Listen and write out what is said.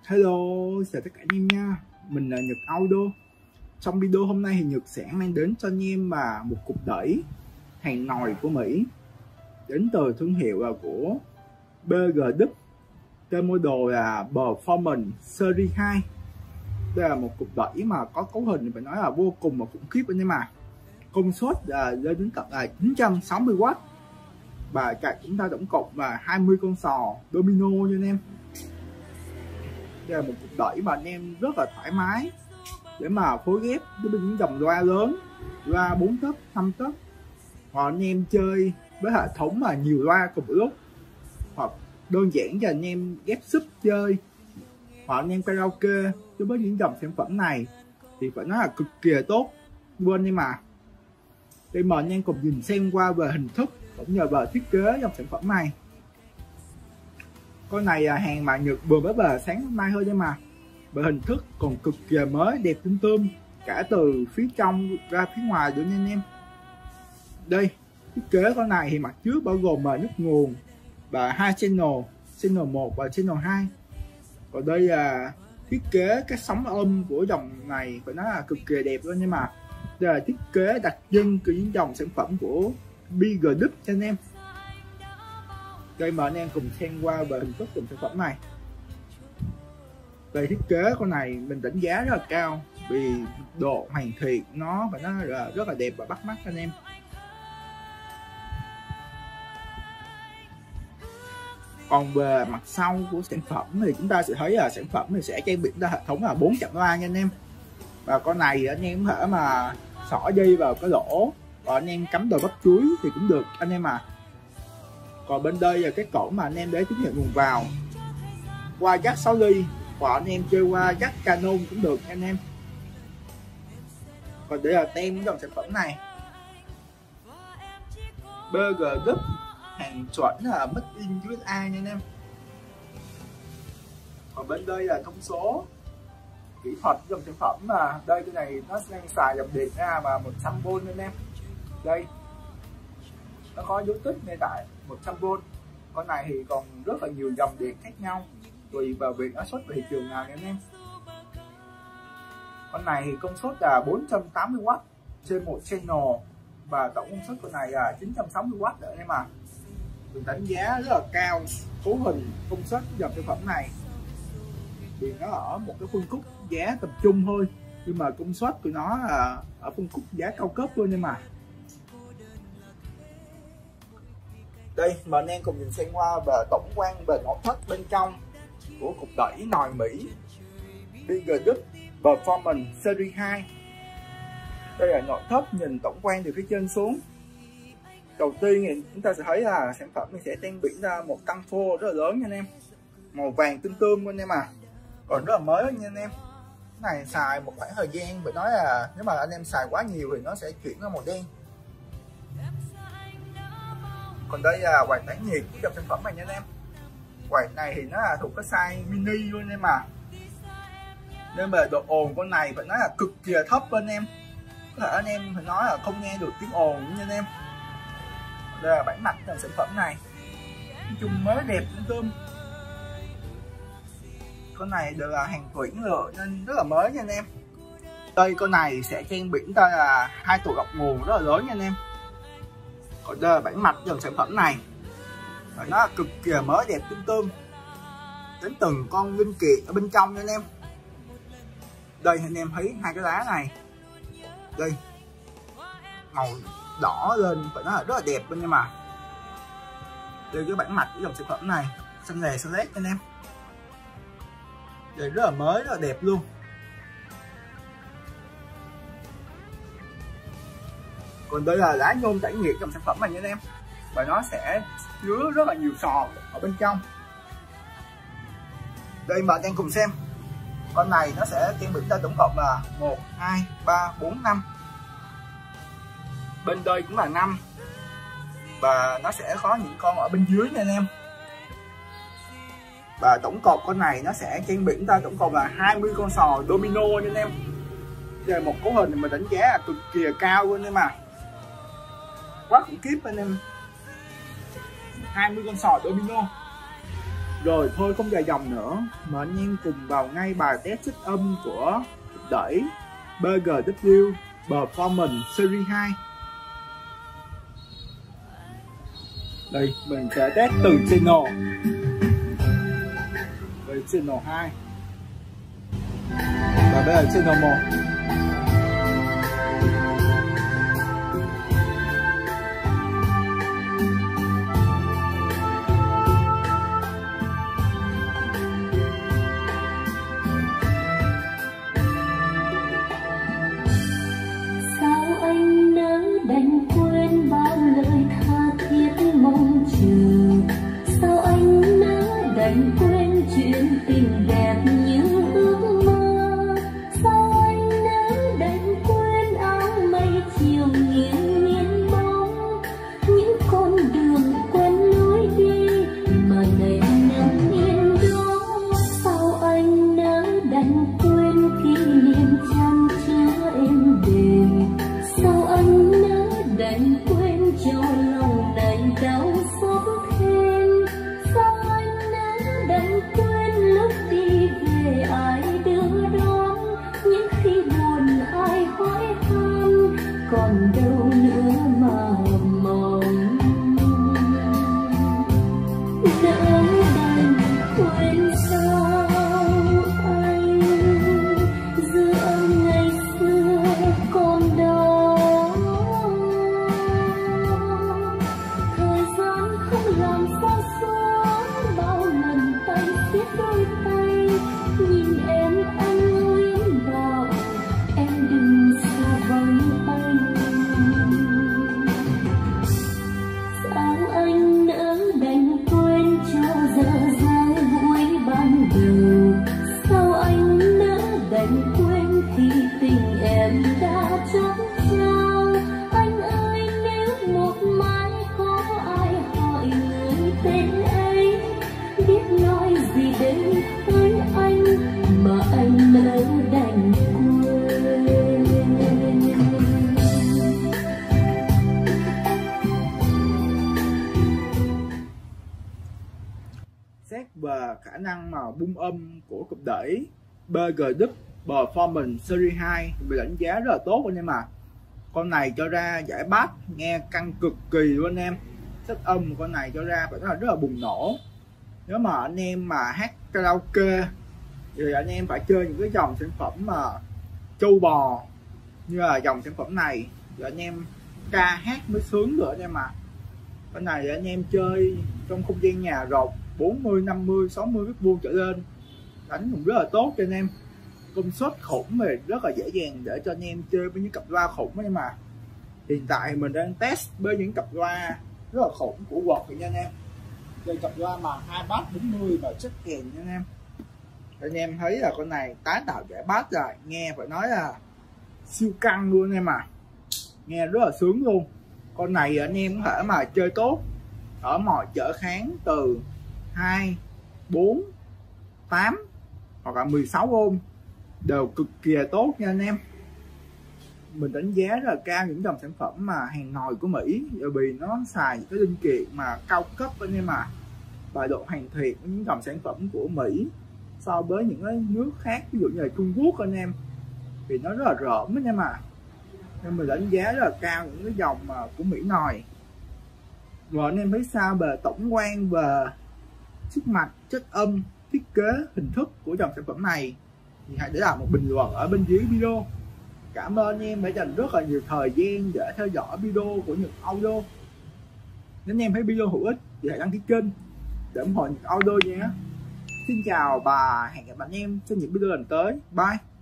Hello, chào tất cả anh em nha. Mình là Nhật Auto. Trong video hôm nay thì Nhật sẽ mang đến cho anh em một cục đẩy hàng nồi của Mỹ, đến từ thương hiệu là của BGW. Tên model là Performance Series 2. Đây là một cục đẩy mà có cấu hình phải nói là vô cùng là khủng khiếp anh em à. Công suất lên đến tận là 960W và chạy chúng ta tổng cộng là 20 con sò domino nha anh em. Đây là một cục đẩy mà anh em rất là thoải mái để mà phối ghép với những dòng loa lớn, loa 4 tấc, 5 tấc, hoặc anh em chơi với hệ thống mà nhiều loa cùng lúc, hoặc đơn giản cho anh em ghép sub chơi, hoặc anh em karaoke. Đối với những dòng sản phẩm này thì phải nói là cực kỳ tốt luôn anh em à. Đây mời anh em cùng nhìn xem qua về hình thức cũng như về thiết kế dòng sản phẩm này. Con này là hàng mà Nhật vừa mới về sáng hôm nay thôi nhưng mà về hình thức còn cực kỳ mới, đẹp tươm cả từ phía trong ra phía ngoài nữa nha anh em. Đây, thiết kế con này thì mặt trước bao gồm là nút nguồn và hai channel 1 và channel 2. Còn đây là thiết kế các sóng âm của dòng này phải nói là cực kỳ đẹp luôn, nhưng mà đây là thiết kế đặc trưng của những dòng sản phẩm của BGW cho anh em. Đây mời anh em cùng xem qua về hình thức dòng sản phẩm này. Về thiết kế con này mình đánh giá rất là cao vì độ hoàn thiện nó phải nói là rất là đẹp và bắt mắt anh em. Còn về mặt sau của sản phẩm thì chúng ta sẽ thấy là sản phẩm thì sẽ trang bị ra hệ thống là 4 chạm loa nha anh em. Và con này anh em có thể mà xỏ dây vào cái lỗ và anh em cắm đầu bắp chuối thì cũng được anh em à. Còn bên đây là cái cổng mà anh em để tín hiệu nguồn vào, qua jack 6 ly, hoặc anh em chơi qua jack Canon cũng được anh em. Còn đây là tem dòng sản phẩm này, BGW, hàng chuẩn là made in USA nha anh em. Còn bên đây là thông số kỹ thuật dòng sản phẩm, mà đây cái này nó đang xài dòng điện ra mà 100V anh em. Đây nó có dấu tích ngay tại 100V. Con này thì còn rất là nhiều dòng điện khác nhau tùy vào việc nó xuất về thị trường nào nha anh em. Con này thì công suất là 480W trên một channel và tổng công suất con này là 960W nữa anh em à. Mình đánh giá rất là cao cấu hình công suất dòng sản phẩm này thì nó ở một cái phân khúc giá tập trung thôi, nhưng mà công suất của nó là ở phân khúc giá cao cấp luôn em à. Đây mời anh em cùng nhìn xem qua về tổng quan về nội thất bên trong của cục đẩy nồi Mỹ BGW Performance Series 2. Đây là nội thất nhìn tổng quan từ phía trên xuống. Đầu tiên thì chúng ta sẽ thấy là sản phẩm mình sẽ trang bị ra một tăng phô rất là lớn nha anh em, màu vàng tinh tươm anh em à, còn rất là mới nha anh em. Cái này xài một khoảng thời gian phải nói là nếu mà anh em xài quá nhiều thì nó sẽ chuyển ra màu đen. Còn đây là quạt tản nhiệt của dòng sản phẩm này nha anh em. Quạt này thì nó là thuộc cái size mini luôn anh em à, nên về độ ồn con này phải nói là cực kỳ thấp anh em. Có thể anh em phải nói là không nghe được tiếng ồn nha anh em. Đây là bản mặt dòng sản phẩm này, nói chung mới đẹp tươm. Con này đều là hàng tuyển rồi nên rất là mới nha anh em. Đây con này sẽ trang bị ta là 2 tủ lọc nguồn rất là lớn nha anh em. Còn đây là bản mặt dòng sản phẩm này, và nó cực kỳ mới đẹp tươm đến từng con linh kiện ở bên trong nha anh em. Đây anh em thấy hai cái lá này, đây màu đỏ lên phải nói là rất là đẹp bên em mà. Đây cái bản mặt của dòng sản phẩm này xanh lè xanh lét anh em, đây rất là mới, rất là đẹp luôn. Còn đây là lá nhôm tản nhiệt dòng sản phẩm này nha anh em, và nó sẽ chứa rất là nhiều sò ở bên trong. Đây mà anh em cùng xem, con này nó sẽ trang bị ra tổng cộng là 1, 2, 3, 4, 5. Bên đây cũng là 5, và nó sẽ có những con ở bên dưới nha anh em. Và tổng cộng con này nó sẽ trang bị ra tổng cộng là 20 con sò domino nha anh em. Đây là một cấu hình mà đánh giá là cực kỳ cao luôn em à, quá khủng khiếp anh em. 20 con sò domino. Rồi thôi không dài dòng nữa, mà anh em cùng vào ngay bài test chất âm của cục đẩy BGW Performance Series 2. Đây, mình sẽ test từ channel về channel 2 và đây là channel 1. Đành quên chuyện tình đẹp như ước mơ. Sao anh nỡ đành quên áng mây chiều nghiêng miên bóng, những con đường quen lối đi mà ngày nắng yên đó. Sao anh nỡ đành quên kỷ niệm chan chứa êm đềm. Sao anh nỡ đành quên cho lòng này đau xót thêm. Sao đành quên lúc đi về ai đưa đón, những khi buồn ai hỏi han, còn đâu nữa mà mong. Nỡ đành quên sao anh, giữa ngày xưa còn đó. Thời gian không làm sao xóa bao lần tay xiết đôi tay, nhìn em anh nguyện bảo em đừng xa vắng anh. Sao anh nỡ đành quên cho giờ dang vui ban đầu. Sao anh nỡ đành quên khi tình em đã chót trao. Anh ơi nếu một mai có ai hỏi người tên ấy, biết nói gì đến với anh mà anh nỡ đành quên. Xét về khả năng mà bung âm của cục đẩy BGW Performance Series 2 bị đánh giá rất là tốt anh em à. Con này cho ra giải bass nghe căng cực kỳ luôn anh em. Chất âm con này cho ra phải nói là rất là bùng nổ. Nếu mà anh em mà hát karaoke thì anh em phải chơi những cái dòng sản phẩm mà trâu bò như là dòng sản phẩm này thì anh em ca hát mới sướng được anh em à. Con này anh em chơi trong không gian nhà rộng 40, 50, 60 mét vuông trở lên đánh cũng rất là tốt cho anh em. Công suất khủng về rất là dễ dàng để cho anh em chơi với những cặp loa khủng ấy mà. Hiện tại mình đang test với những cặp loa rất là khủng của Quật nha anh em. Đây cặp loa mà 2 bass 40 và chất kèn nha anh em. Anh em thấy là con này tái tạo giải bass rồi, nghe phải nói là siêu căng luôn anh em à. Nghe rất là sướng luôn. Con này anh em có thể mà chơi tốt ở mọi trở kháng từ 2, 4, 8 hoặc là 16 ôm đều cực kỳ tốt nha anh em. Mình đánh giá rất là cao những dòng sản phẩm mà hàng nồi của Mỹ, bởi vì nó xài những cái linh kiện mà cao cấp anh em à, và độ hoàn thiện của những dòng sản phẩm của Mỹ so với những cái nước khác ví dụ như là Trung Quốc anh em thì nó rất là rợm anh em à. Nên mình đánh giá rất là cao những cái dòng mà của Mỹ nồi. Rồi anh em thấy sao về tổng quan về sức mạnh, chất âm, thiết kế, hình thức của dòng sản phẩm này thì hãy để lại một bình luận ở bên dưới video. Cảm ơn anh em đã dành rất là nhiều thời gian để theo dõi video của Nhật Audio. Nếu anh em thấy video hữu ích thì hãy đăng ký kênh để ủng hộ Nhật Audio nhé. Xin chào và hẹn gặp anh em trong những video lần tới. Bye.